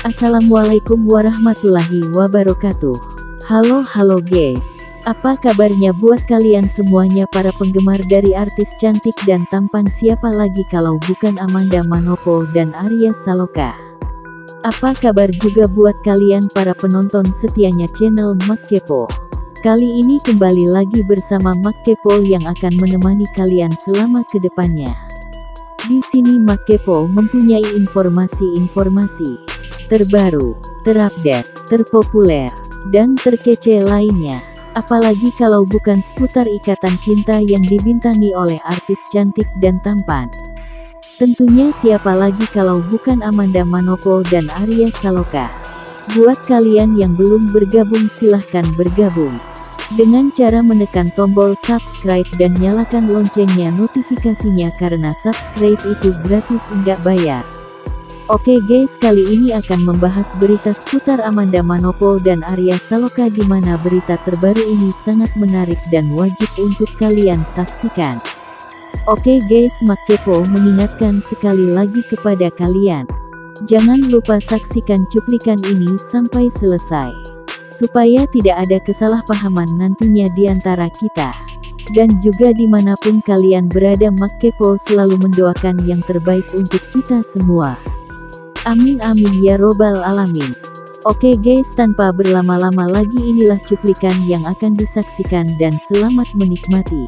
Assalamualaikum warahmatullahi wabarakatuh. Halo guys. Apa kabarnya buat kalian semuanya para penggemar dari artis cantik dan tampan siapa lagi kalau bukan Amanda Manopo dan Arya Saloka. Apa kabar juga buat kalian para penonton setianya channel Mak Kepo. Kali ini kembali lagi bersama Mak Kepo yang akan menemani kalian selama kedepannya. Di sini Mak Kepo mempunyai informasi-informasi terbaru, terupdate, terpopuler, dan terkece lainnya. Apalagi kalau bukan seputar ikatan cinta yang dibintangi oleh artis cantik dan tampan. Tentunya siapa lagi kalau bukan Amanda Manopo dan Arya Saloka. Buat kalian yang belum bergabung silahkan bergabung. Dengan cara menekan tombol subscribe dan nyalakan loncengnya notifikasinya karena subscribe itu gratis enggak bayar. Oke guys, kali ini akan membahas berita seputar Amanda Manopo dan Arya Saloka di mana berita terbaru ini sangat menarik dan wajib untuk kalian saksikan. Oke guys, Mak Kepo mengingatkan sekali lagi kepada kalian. Jangan lupa saksikan cuplikan ini sampai selesai. Supaya tidak ada kesalahpahaman nantinya di antara kita. Dan juga dimanapun kalian berada, Mak Kepo selalu mendoakan yang terbaik untuk kita semua. Amin amin ya robbal alamin. Oke guys, tanpa berlama-lama lagi inilah cuplikan yang akan disaksikan dan selamat menikmati.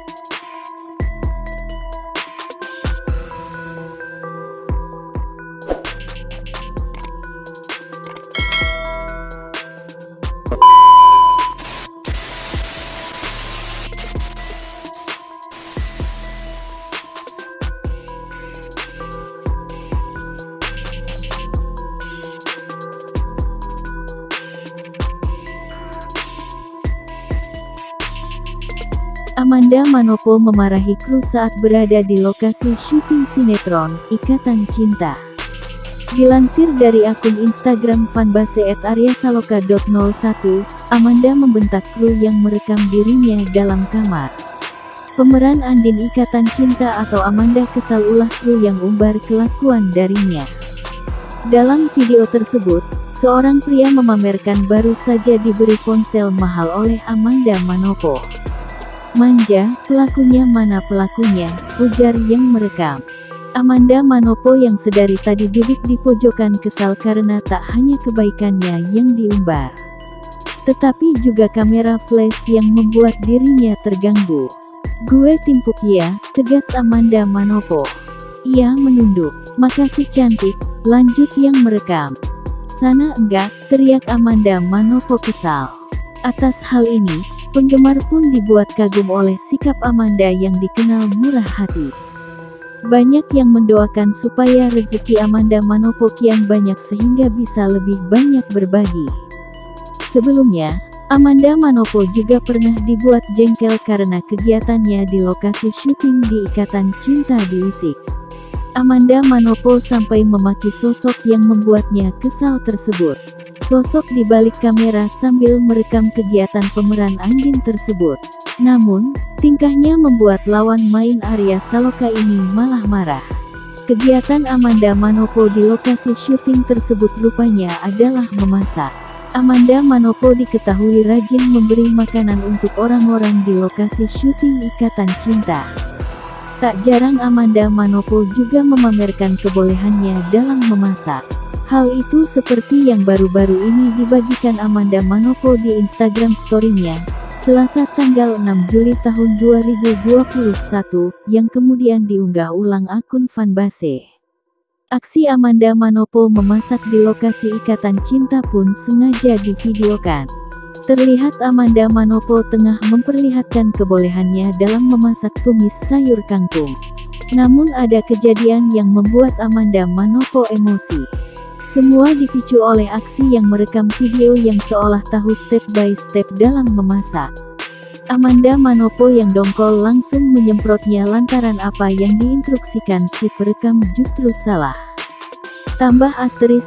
Amanda Manopo memarahi kru saat berada di lokasi syuting sinetron Ikatan Cinta. Dilansir dari akun Instagram fanbase @aryasaloka.01, Amanda membentak kru yang merekam dirinya dalam kamar. Pemeran Andin Ikatan Cinta atau Amanda kesal ulah kru yang umbar kelakuan darinya. Dalam video tersebut, seorang pria memamerkan baru saja diberi ponsel mahal oleh Amanda Manopo. "Manja, pelakunya mana pelakunya?" ujar yang merekam. Amanda Manopo yang sedari tadi duduk di pojokan kesal karena tak hanya kebaikannya yang diumbar, tetapi juga kamera flash yang membuat dirinya terganggu. "Gue timpuk ya," tegas Amanda Manopo. Ia menunduk. "Makasih cantik," lanjut yang merekam. "Sana enggak," teriak Amanda Manopo kesal. Atas hal ini, penggemar pun dibuat kagum oleh sikap Amanda yang dikenal murah hati. Banyak yang mendoakan supaya rezeki Amanda Manopo kian banyak sehingga bisa lebih banyak berbagi. Sebelumnya, Amanda Manopo juga pernah dibuat jengkel karena kegiatannya di lokasi syuting di Ikatan Cinta diusik. Amanda Manopo sampai memaki sosok yang membuatnya kesal tersebut. Sosok di balik kamera sambil merekam kegiatan pemeran Andin tersebut. Namun, tingkahnya membuat lawan main Arya Saloka ini malah marah. Kegiatan Amanda Manopo di lokasi syuting tersebut rupanya adalah memasak. Amanda Manopo diketahui rajin memberi makanan untuk orang-orang di lokasi syuting Ikatan Cinta. Tak jarang Amanda Manopo juga memamerkan kebolehannya dalam memasak. Hal itu seperti yang baru-baru ini dibagikan Amanda Manopo di Instagram story-nya, Selasa tanggal 6 Juli tahun 2021, yang kemudian diunggah ulang akun fanbase. Aksi Amanda Manopo memasak di lokasi Ikatan Cinta pun sengaja divideokan. Terlihat Amanda Manopo tengah memperlihatkan kebolehannya dalam memasak tumis sayur kangkung. Namun ada kejadian yang membuat Amanda Manopo emosi. Semua dipicu oleh aksi yang merekam video yang seolah tahu step by step dalam memasak. Amanda Manopo yang dongkol langsung menyemprotnya lantaran apa yang diinstruksikan si perekam justru salah. "Tambah asteris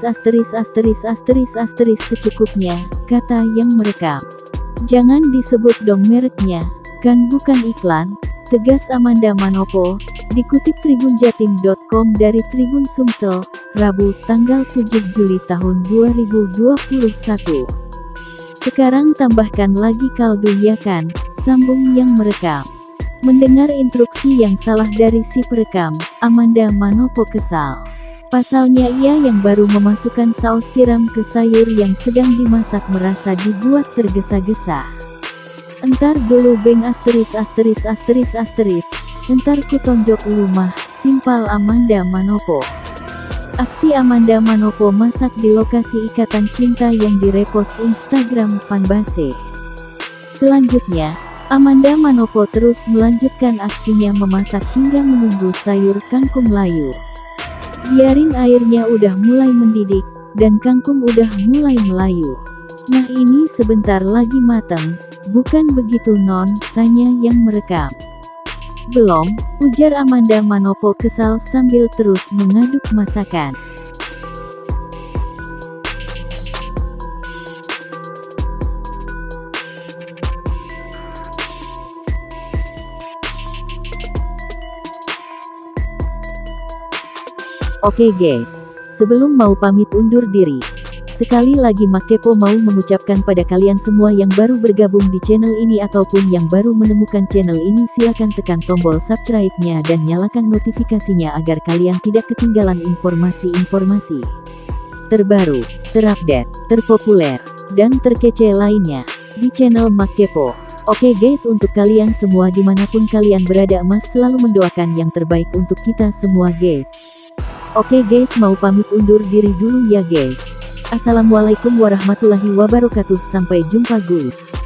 secukupnya," kata yang merekam. "Jangan disebut dong mereknya, kan bukan iklan," tegas Amanda Manopo. Dikutip tribunjatim.com dari Tribun Sumsel, Rabu, tanggal 7 Juli tahun 2021. Sekarang tambahkan lagi kaldu ya kan, sambung yang merekam. Mendengar instruksi yang salah dari si perekam, Amanda Manopo kesal. Pasalnya ia yang baru memasukkan saus tiram ke sayur yang sedang dimasak merasa dibuat tergesa-gesa. Entar dulu beng asteris. Entar kutonjok lumah, timpal Amanda Manopo. Aksi Amanda Manopo masak di lokasi Ikatan Cinta yang direpost Instagram fanbase. Selanjutnya, Amanda Manopo terus melanjutkan aksinya memasak hingga menunggu sayur kangkung layu. Biarin airnya udah mulai mendidih, dan kangkung udah mulai melayu. Nah ini sebentar lagi matang, bukan begitu non? Tanya yang merekam. Belum, ujar Amanda Manopo kesal sambil terus mengaduk masakan. Oke guys, sebelum mau pamit undur diri, sekali lagi Makepo mau mengucapkan pada kalian semua yang baru bergabung di channel ini ataupun yang baru menemukan channel ini, silakan tekan tombol subscribe-nya dan nyalakan notifikasinya agar kalian tidak ketinggalan informasi-informasi terbaru, terupdate, terpopuler, dan terkece lainnya di channel Makepo. Oke guys, untuk kalian semua dimanapun kalian berada, Mas selalu mendoakan yang terbaik untuk kita semua guys. Oke guys, mau pamit undur diri dulu ya guys. Assalamualaikum warahmatullahi wabarakatuh. Sampai jumpa guys.